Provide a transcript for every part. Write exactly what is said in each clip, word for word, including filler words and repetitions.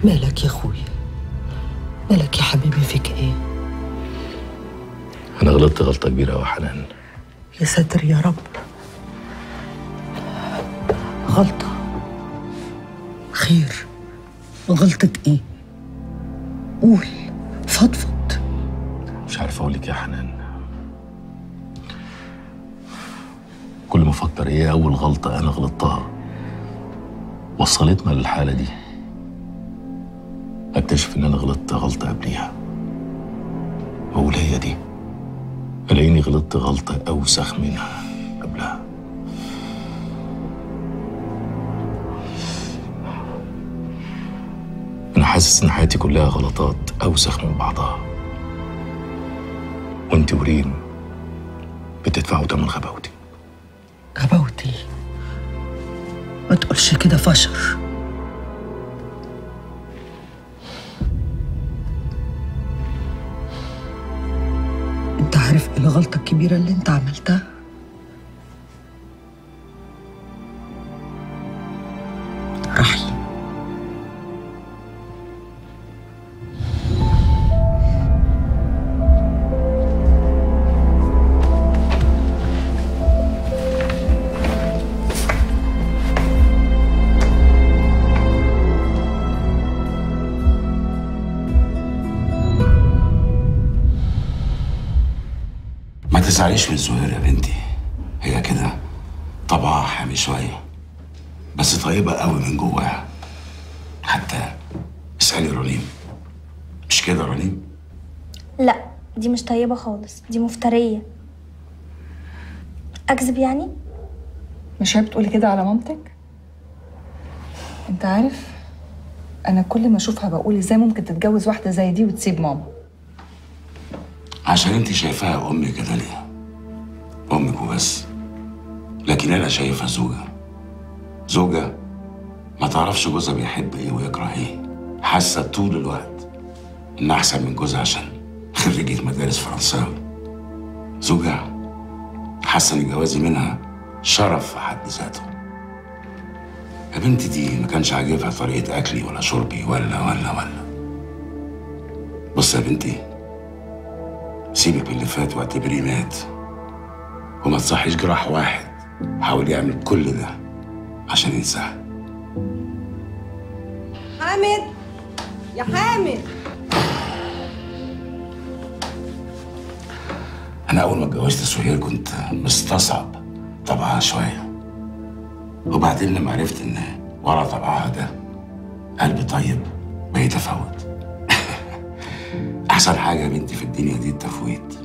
مالك يا اخويا؟ مالك يا حبيبي؟ فيك ايه؟ انا غلطت غلطه كبيره يا حنان. يا ساتر يا رب. غلطة؟ خير، غلطة ايه؟ قول، فضفض. مش عارف اقول لك يا حنان. كل ما افكر ايه اول غلطه انا غلطتها وصلتنا للحاله دي، اكتشف ان انا غلطت غلطه قبليها واقول هي دي، الاقيني غلطت غلطه اوسخ منها قبلها. انا حاسس ان حياتي كلها غلطات اوسخ من بعضها، وانت وريم بتدفعوا تمن غباوتي. غباوتي؟ ما تقولش كده فشر. انت عارف ايه الغلطة الكبيرة اللي انت عملتها؟ رحيم. ما تزعليش من زهير يا بنتي، هي كده طبعها حامي شويه بس طيبه قوي من جواها. حتى اسالي رنيم، مش كده رنيم؟ لا، دي مش طيبه خالص، دي مفتريه. اكذب يعني؟ مش هي بتقولي كده على مامتك؟ انت عارف انا كل ما اشوفها بقول ازاي ممكن تتجوز واحده زي دي وتسيب ماما؟ عشان انت شايفاها امي كده ليه؟ امك وبس. لكن انا شايفها زوجة، زوجة ما تعرفش جوزها بيحب ايه ويكره ايه، حاسه طول الوقت ان احسن من جوزها عشان خريجة مدارس فرنساوي. زوجة حاسه ان جوازي منها شرف في حد ذاته. يا بنتي دي ما كانش عاجبها طريقه اكلي ولا شربي ولا ولا ولا. بص يا بنتي، سيبك من اللي فات واعتبريه مات، وما تصحيش جراح واحد حاول يعمل كل ده عشان ينساها. حامد يا حامد، انا اول ما اتجوزت سهير كنت مستصعب طبعها شويه، وبعدين لما عرفت ان ورا طبعها ده قلب طيب بقيت افوت. احسن حاجه يا بنتي في الدنيا دي التفويت.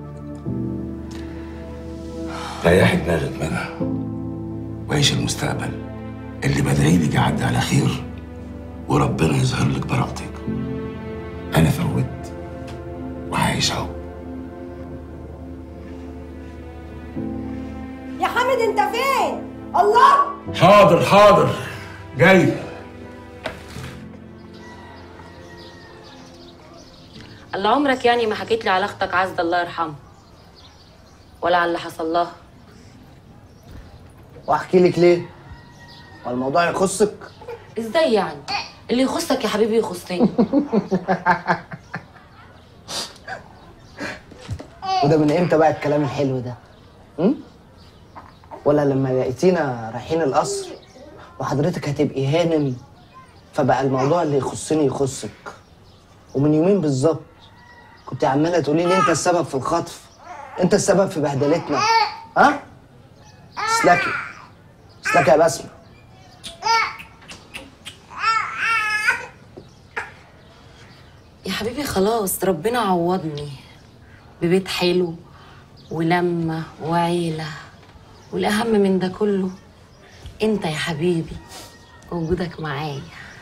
ريحي دماغك منها وعيش المستقبل اللي بدعي لك يعدي على خير وربنا يظهر لك براءتك. انا فوت وعايش اهو. يا حامد انت فين؟ الله. حاضر حاضر جاي. الله عمرك يعني ما حكيت لي على اختك عزة الله يرحمها ولا على اللي حصل لها. واحكي لك ليه؟ والموضوع يخصك؟ ازاي يعني؟ اللي يخصك يا حبيبي يخصني. وده من امتى بقى الكلام الحلو ده؟ م? ولا لما لقيتينا رايحين القصر وحضرتك هتبقي هانم فبقى الموضوع اللي يخصني يخصك؟ ومن يومين بالظبط كنت عماله تقولي لي انت السبب في الخطف، انت السبب في بهدلتنا. ها؟ اسلكي اسلكي يا بسمة. يا حبيبي خلاص ربنا عوضني ببيت حلو ولمة وعيلة، والأهم من ده كله انت يا حبيبي وجودك معايا.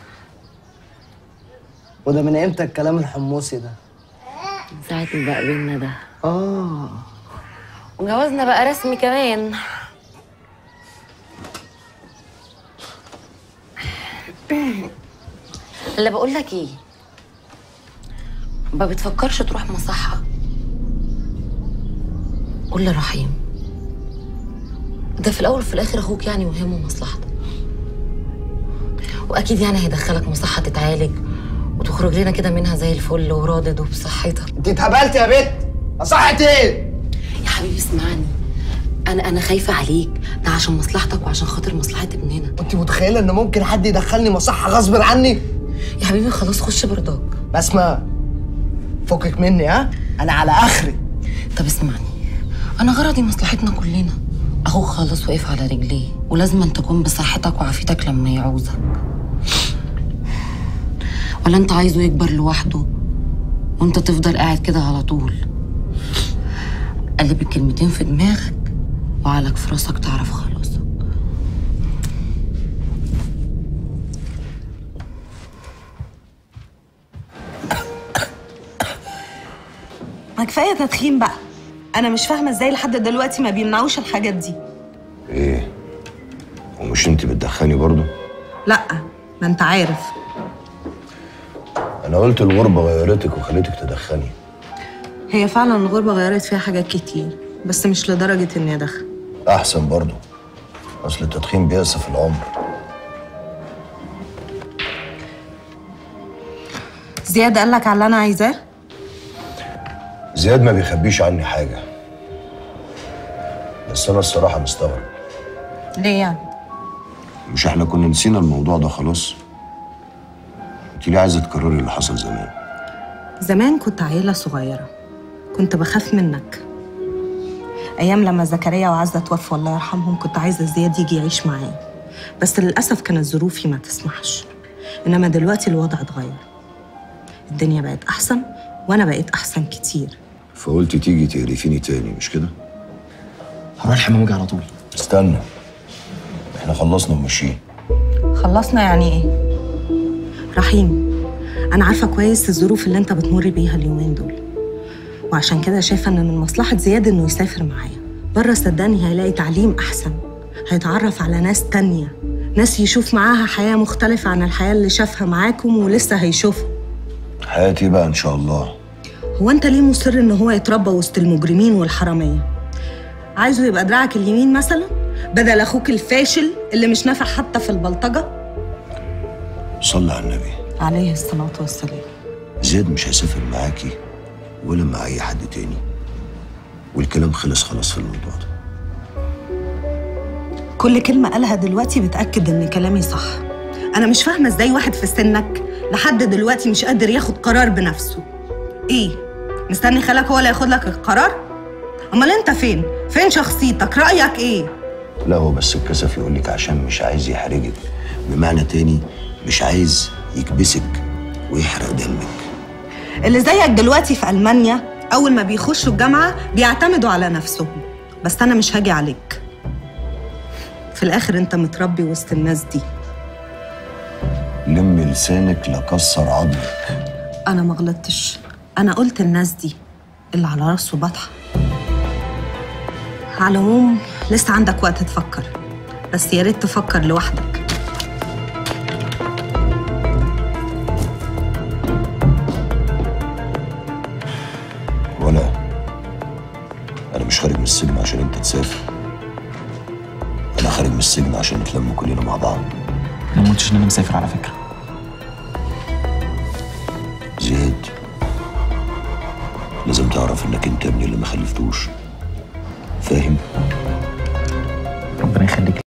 وده من امتى الكلام الحموسي ده؟ من ساعة ما بقى بينا ده. اه وجوازنا بقى رسمي كمان. اللي بقول لك ايه، ما بتفكرش تروح مصحة؟ قول لرحيم ده في الاول وفي الاخر اخوك يعني، وهمه مصلحتك، واكيد يعني هيدخلك مصحة تتعالج تخرج لنا كده منها زي الفل وراضد وبصحتك. انت اتهبلتي يا بت؟ صحت ايه؟ يا حبيبي اسمعني، انا انا خايفه عليك، ده عشان مصلحتك وعشان خاطر مصلحه ابننا. انت متخيله ان ممكن حد يدخلني مصحه غصب عني؟ يا حبيبي خلاص خش برضاك. بسمة فكك مني، ها؟ انا على اخري. طب اسمعني، انا غرضي مصلحتنا كلنا. اهو خلاص وقف على رجليه، ولازم أن تكون بصحتك وعافيتك لما يعوزك. ولا انت عايزه يكبر لوحده وانت تفضل قاعد كده على طول؟ قلب الكلمتين في دماغك وعلك في راسك تعرف خلاصك. ما كفايه تدخين بقى. انا مش فاهمه ازاي لحد دلوقتي ما بيمنعوش الحاجات دي. ايه؟ ومش انت بتدخني برضو؟ لا، ما انت عارف. انا قلت الغربه غيرتك وخليتك تدخني. هي فعلا الغربه غيرت فيها حاجات كتير، بس مش لدرجه اني ادخن. احسن برضو، اصل التدخين بيأسف العمر. زياد قال لك على اللي انا عايزاه؟ زياد ما بيخبيش عني حاجه، بس انا الصراحه مستغرب. ليه يعني؟ مش احنا كنا نسينا الموضوع ده خلاص؟ انت ليه عايزه تكرري اللي حصل زمان؟ زمان كنت عيله صغيره، كنت بخاف منك. ايام لما زكريا وعزه توفوا الله يرحمهم كنت عايزه زياد يجي يعيش معايا، بس للاسف كانت ظروفي ما تسمحش. انما دلوقتي الوضع اتغير، الدنيا بقت احسن وانا بقيت احسن كتير. فقلتي تيجي تقرفيني تاني مش كده؟ هروح الحمام على طول. استنى، احنا خلصنا وماشيين. خلصنا يعني ايه؟ رحيم، انا عارفه كويس الظروف اللي انت بتمر بيها اليومين دول، وعشان كده شايفه ان من مصلحه زياد انه يسافر معايا بره. صدقني هيلاقي تعليم احسن، هيتعرف على ناس تانية، ناس يشوف معاها حياه مختلفه عن الحياه اللي شافها معاكم ولسه هيشوفها. حياتي بقى ان شاء الله. هو انت ليه مصر ان هو يتربى وسط المجرمين والحراميه؟ عايزه يبقى دراعك اليمين مثلا بدل اخوك الفاشل اللي مش نافع حتى في البلطجه؟ صلي على النبي عليه الصلاه والسلام. زياد مش هيسافر معاكي ولا مع اي حد تاني، والكلام خلص خلاص في الموضوع ده. كل كلمه قالها دلوقتي بتاكد ان كلامي صح. انا مش فاهمه ازاي واحد في سنك لحد دلوقتي مش قادر ياخد قرار بنفسه. ايه؟ مستني خالك هو اللي ياخد لك القرار؟ امال انت فين؟ فين شخصيتك؟ رايك ايه؟ لا هو بس الكسف يقول لك عشان مش عايز يحرجك، بمعنى تاني مش عايز يكبسك ويحرق دمك. اللي زيك دلوقتي في ألمانيا أول ما بيخشوا الجامعة بيعتمدوا على نفسهم، بس أنا مش هاجي عليك. في الآخر أنت متربي وسط الناس دي. لم لسانك لكسر عظمك. أنا ما غلطتش، أنا قلت الناس دي اللي على راسه بطحة. على العموم لسه عندك وقت تفكر، بس يا ريت تفكر لوحدك. ولا أنا مش خارج من السجن عشان أنت تسافر، أنا خارج من السجن عشان نتلم كلنا مع بعض. أنا ما قلتش إن أنا مسافر على فكرة. زياد لازم تعرف إنك أنت ابني اللي ما خلفتوش، فاهم؟ ربنا يخليك.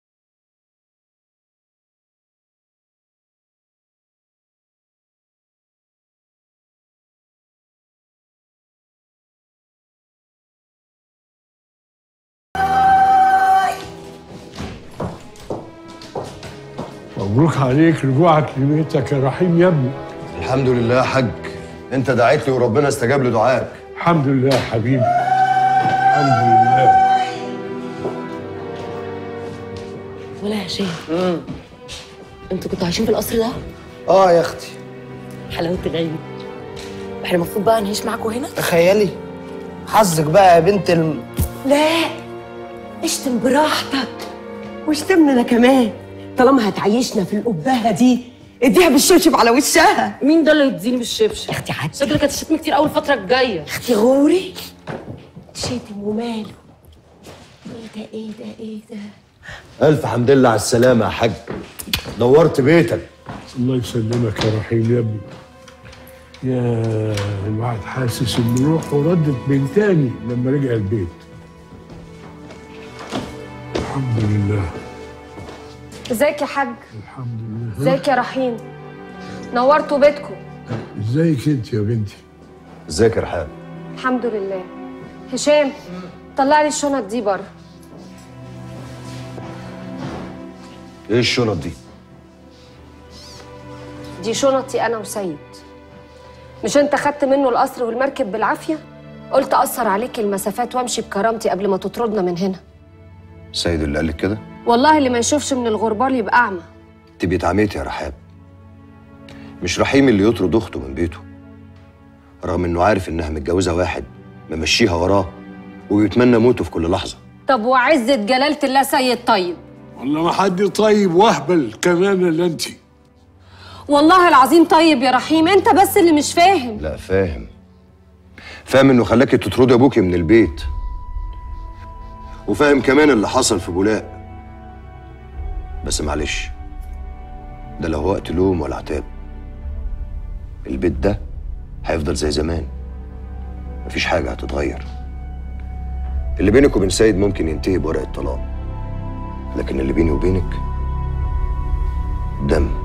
مبروك عليك رجوعك لبيتك يا رحيم يا ابني. الحمد لله يا حاج، انت دعيت لي وربنا استجاب لدعائك. الحمد لله يا حبيبي، الحمد لله. ولا يا هشام، انتوا كنتوا عايشين في القصر ده؟ اه يا اختي. حلاوه العين. احنا المفروض بقى نعيش معاكم هنا؟ تخيلي حظك بقى يا بنت الم... لا، اشتم براحتك واشتمنا انا كمان. طالما هتعيشنا في القبهه دي اديها بالشبشب على وشها. مين ده اللي يديني بالشبشب؟ اختي عادي، شكلك هتشتمي كتير قوي الفتره الجايه. اختي غوري شتم وماله. ايه ده ايه ده ايه ده؟ ألف حمد لله على السلامة يا حاج، نورت بيتك. الله يسلمك يا رحيم يا ابني. يا الواحد حاسس ان روحه ردت من تاني لما رجع البيت. الحمد لله. ازيك يا حاج؟ الحمد لله. ازيك يا رحيم؟ نورتوا بيتكم. ازيك انت يا بنتي؟ ازيك يا رحاب؟ الحمد لله. هشام طلع لي الشنط دي بره. ايه الشنط دي؟ دي شنطي انا وسيد. مش انت خدت منه القصر والمركب بالعافيه؟ قلت اقصر عليك المسافات وامشي بكرامتي قبل ما تطردنا من هنا. سيد اللي قال لك كده؟ والله اللي ما يشوفش من الغربال يبقى اعمى. تبقي اتعميتي يا رحاب. مش رحيم اللي يطرد اخته من بيته رغم انه عارف انها متجوزه واحد ممشيها وراه وبيتمنى موته في كل لحظه. طب وعزة جلالة الله سيد طيب؟ والله ما حد طيب واهبل كمان الا انت. والله العظيم طيب يا رحيم، انت بس اللي مش فاهم. لا فاهم. فاهم انه خلاكي تطردي ابوكي من البيت، وفاهم كمان اللي حصل في بولاق. بس معلش، ده لا هو وقت لوم ولا عتاب. البيت ده هيفضل زي زمان، مفيش حاجه هتتغير. اللي بينك وبين سيد ممكن ينتهي بورقه طلاق، لكن اللي بيني وبينك دم.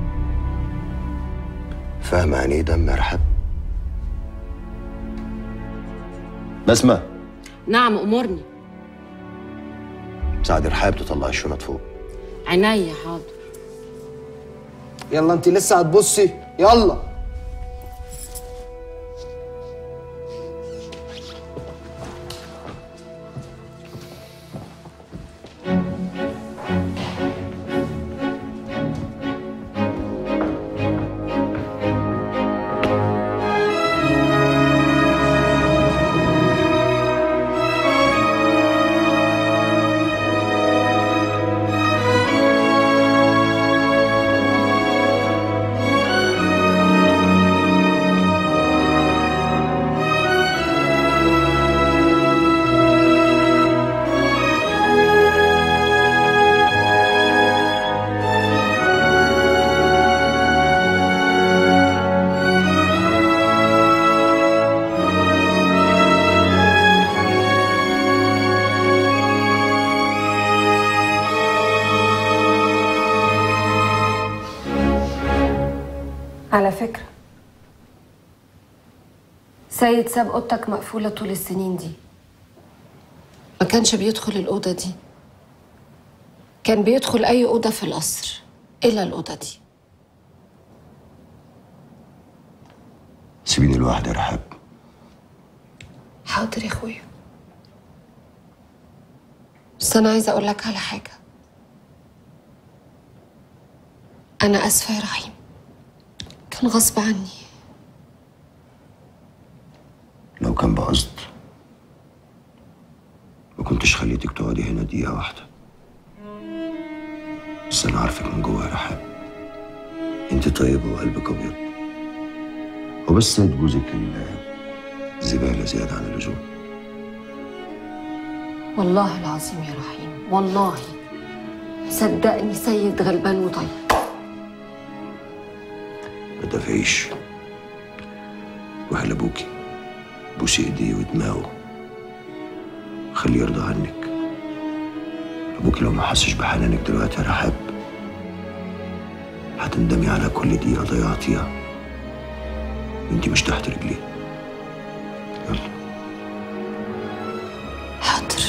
فاهمه يعني ايه دم يا رحاب؟ بسمة. نعم أمرني. ساعد رحاب تطلع الشنط فوق. عينيا حاضر. يلا انت لسه هتبصي؟ يلا. على فكرة سيد ساب اوضتك مقفولة طول السنين دي. ما كانش بيدخل الأوضة دي، كان بيدخل أي أوضة في القصر إلا الأوضة دي. سيبيني لوحدي يا رحاب. حاضر يا أخويا، بس أنا عايزة أقول لك على حاجة. أنا آسفة يا رحيم، كان غصب عني. لو كان بقصد ما كنتش خليتك تقعدي هنا دقيقة واحدة. بس أنا عارفك من جوه يا رحاب، أنت طيبة وقلبك أبيض. هو بس سيد جوزك الزبالة زيادة عن اللزوم. والله العظيم يا رحيم، والله صدقني سيد غلبان وطيب. ما تدافعيش، روحي لأبوكي بوسي إيديه ودماغه، خليه يرضى عنك. أبوكي لو ما حسش بحنانك دلوقتي يا رحاب هتندمي على كل دقيقة ضيعتيها وانتي مش تحت رجليه. يلا. حاضر.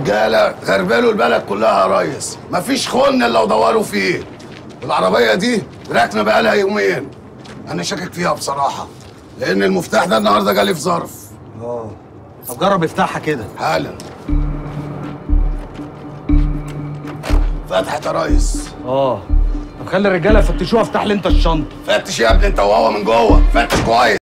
الرجاله غربلوا البلد كلها يا ريس، مفيش خن الا ودوروا فيه. العربيه دي راكنه بقالها يومين، انا شاكك فيها بصراحه، لان المفتاح ده النهارده جالي في ظرف. اه طب جرب افتحها كده حالا. فتحت يا ريس. اه طب خلي الرجاله يفتشوها، افتح لي انت الشنطه. فتش يا ابني انت وهو من جوه، فتش كويس.